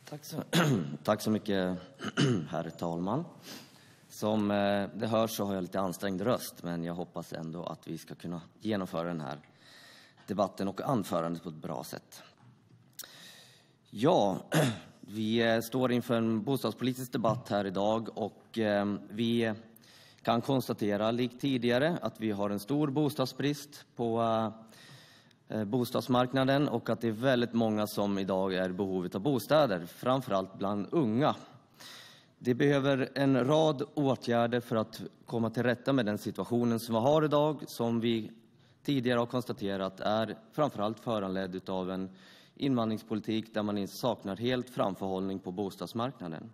Tack så mycket, herr talman. Som det hörs så har jag lite ansträngd röst, men jag hoppas ändå att vi ska kunna genomföra den här debatten och anförandet på ett bra sätt. Ja, vi står inför en bostadspolitisk debatt här idag och vi kan konstatera, likt tidigare, att vi har en stor bostadsbrist på bostadsmarknaden och att det är väldigt många som idag är i behovet av bostäder, framförallt bland unga. Det behöver en rad åtgärder för att komma till rätta med den situationen som vi har idag, som vi tidigare har konstaterat är framförallt föranledd av en invandringspolitik där man saknar helt framförhållning på bostadsmarknaden.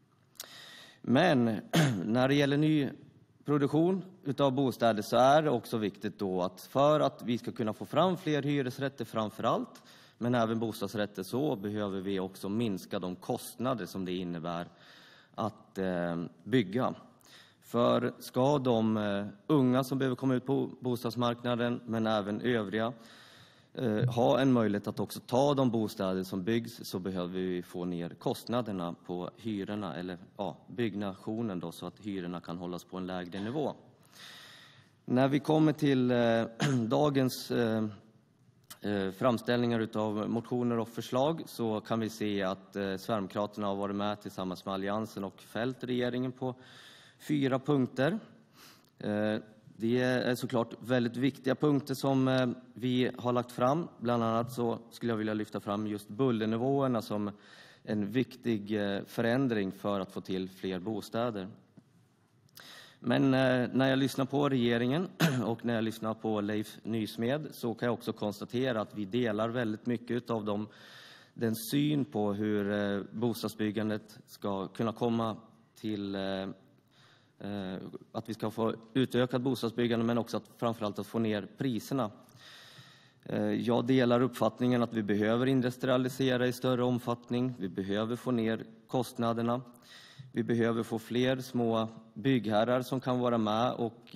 Men när det gäller nyproduktion utav bostäder så är det också viktigt då att för att vi ska kunna få fram fler hyresrätter framförallt, men även bostadsrätter, så behöver vi också minska de kostnader som det innebär att bygga. För ska de unga som behöver komma ut på bostadsmarknaden, men även övriga, ha en möjlighet att också ta de bostäder som byggs, så behöver vi få ner kostnaderna på hyrorna, eller byggnationen då, så att hyrorna kan hållas på en lägre nivå. När vi kommer till dagens framställningar utav motioner och förslag så kan vi se att Sverigedemokraterna har varit med tillsammans med Alliansen och fällt regeringen på 4 punkter. Det är såklart väldigt viktiga punkter som vi har lagt fram. Bland annat så skulle jag vilja lyfta fram just bullernivåerna som en viktig förändring för att få till fler bostäder. Men när jag lyssnar på regeringen och när jag lyssnar på Leif Nysmed så kan jag också konstatera att vi delar väldigt mycket av den syn på hur bostadsbyggandet ska kunna komma till att vi ska få utökat bostadsbyggande, men också att framförallt att få ner priserna. Jag delar uppfattningen att vi behöver industrialisera i större omfattning. Vi behöver få ner kostnaderna. Vi behöver få fler små byggherrar som kan vara med och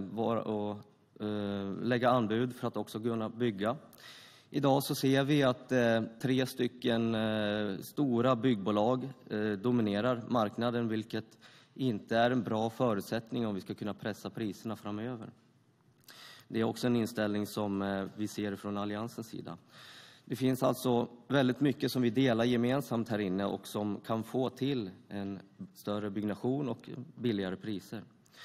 lägga anbud för att också kunna bygga. Idag så ser vi att 3 stycken stora byggbolag dominerar marknaden, vilket inte är en bra förutsättning om vi ska kunna pressa priserna framöver. Det är också en inställning som vi ser från Alliansens sida. Det finns alltså väldigt mycket som vi delar gemensamt här inne och som kan få till en större byggnation och billigare priser.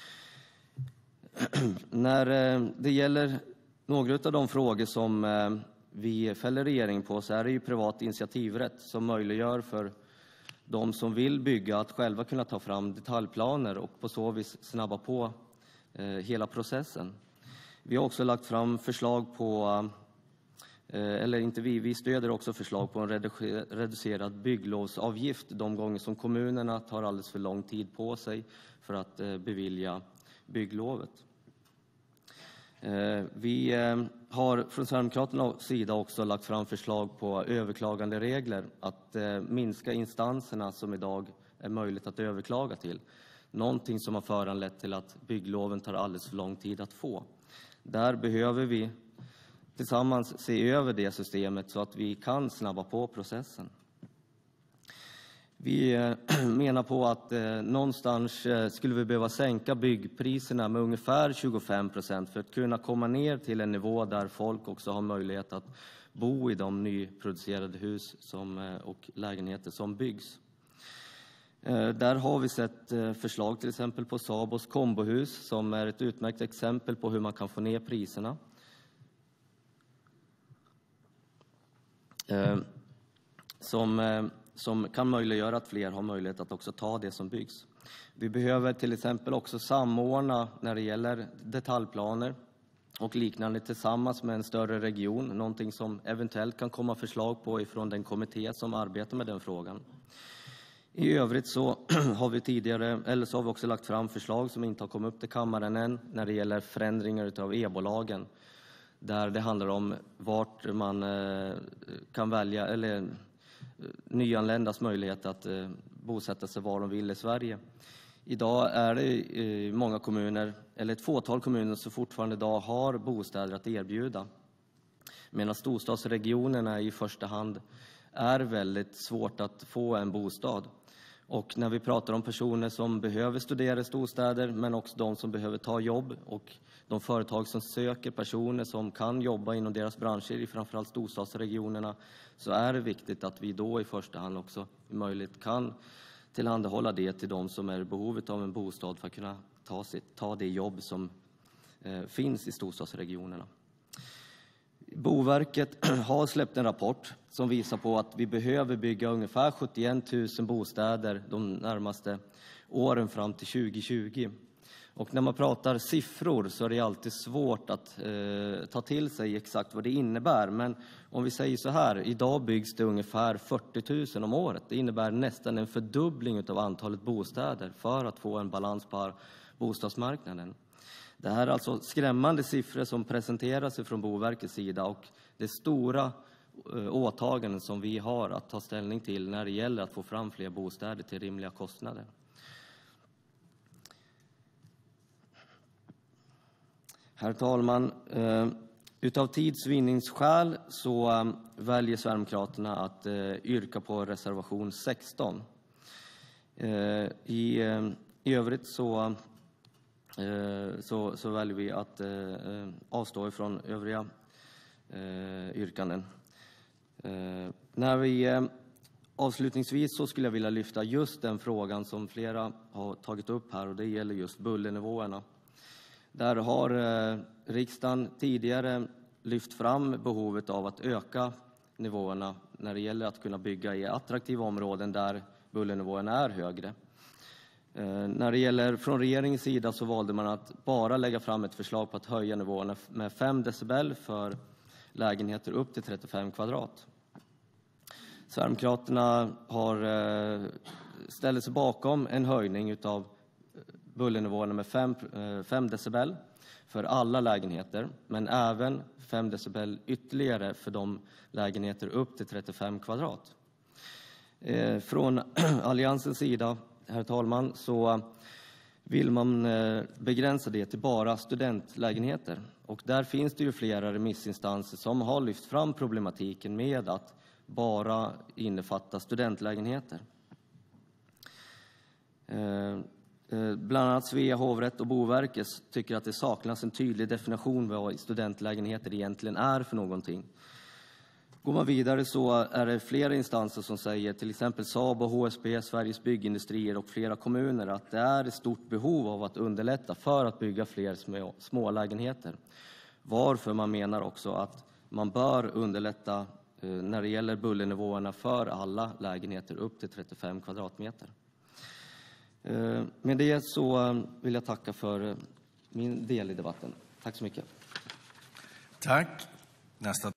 När det gäller några av de frågor som vi fäller regeringen på så är det ju privat initiativrätt som möjliggör för de som vill bygga att själva kunna ta fram detaljplaner och på så vis snabba på hela processen. Vi har också lagt fram förslag på, vi stöder också förslag på en reducerad bygglovsavgift de gånger som kommunerna tar alldeles för lång tid på sig för att bevilja bygglovet. Vi har från Sverigedemokraternas sida också lagt fram förslag på överklagande regler, att minska instanserna som idag är möjligt att överklaga till. Någonting som har föranlett till att byggloven tar alldeles för lång tid att få. Där behöver vi tillsammans se över det systemet så att vi kan snabba på processen. Vi menar på att någonstans skulle vi behöva sänka byggpriserna med ungefär 25% för att kunna komma ner till en nivå där folk också har möjlighet att bo i de nyproducerade hus och lägenheter som byggs. Där har vi sett förslag till exempel på Sabos kombohus som är ett utmärkt exempel på hur man kan få ner priserna. Som kan möjliggöra att fler har möjlighet att också ta det som byggs. Vi behöver till exempel också samordna när det gäller detaljplaner och liknande tillsammans med en större region. Någonting som eventuellt kan komma förslag på ifrån den kommitté som arbetar med den frågan. I övrigt så har vi också lagt fram förslag som inte har kommit upp till kammaren än när det gäller förändringar av e-bolagen. Där det handlar om vart man kan välja, eller nyanländas möjlighet att bosätta sig var de vill i Sverige. Idag är det i många kommuner, eller ett fåtal kommuner, som fortfarande idag har bostäder att erbjuda. Medan storstadsregionerna i första hand är väldigt svårt att få en bostad. Och när vi pratar om personer som behöver studera i storstäder, men också de som behöver ta jobb och de företag som söker personer som kan jobba inom deras branscher i framförallt storstadsregionerna, så är det viktigt att vi då i första hand också möjligt kan tillhandahålla det till de som är i behovet av en bostad för att kunna ta det jobb som finns i storstadsregionerna. Boverket har släppt en rapport som visar på att vi behöver bygga ungefär 71 000 bostäder de närmaste åren fram till 2020. Och när man pratar siffror så är det alltid svårt att ta till sig exakt vad det innebär. Men om vi säger så här, idag byggs det ungefär 40 000 om året. Det innebär nästan en fördubbling av antalet bostäder för att få en balans på bostadsmarknaden. Det här är alltså skrämmande siffror som presenteras från Boverkets sida, och det är stora åtaganden som vi har att ta ställning till när det gäller att få fram fler bostäder till rimliga kostnader. Herr talman, utav tidsvinningsskäl så väljer Sverigedemokraterna att yrka på reservation 16. I övrigt så väljer vi att avstå ifrån övriga yrkanden. Avslutningsvis så skulle jag vilja lyfta just den frågan som flera har tagit upp här, och det gäller just bullernivåerna. Där har riksdagen tidigare lyft fram behovet av att öka nivåerna när det gäller att kunna bygga i attraktiva områden där bullernivåerna är högre. När det gäller från regeringens sida så valde man att bara lägga fram ett förslag på att höja nivåerna med 5 decibel för lägenheter upp till 35 kvadrat. Sverigedemokraterna ställer sig bakom en höjning av bullernivåerna med 5 decibel för alla lägenheter, men även 5 decibel ytterligare för de lägenheter upp till 35 kvadrat. Från Alliansens sida, herr talman, så vill man begränsa det till bara studentlägenheter. Och där finns det ju flera remissinstanser som har lyft fram problematiken med att bara innefatta studentlägenheter. Bland annat Svea hovrätt och Boverket tycker att det saknas en tydlig definition vad studentlägenheter egentligen är för någonting. Går man vidare så är det flera instanser som säger, till exempel SABO, HSB, Sveriges byggindustrier och flera kommuner, att det är ett stort behov av att underlätta för att bygga fler små lägenheter. Varför man menar också att man bör underlätta när det gäller bullernivåerna för alla lägenheter upp till 35 kvadratmeter. Med det så vill jag tacka för min del i debatten. Tack så mycket. Tack. Nästa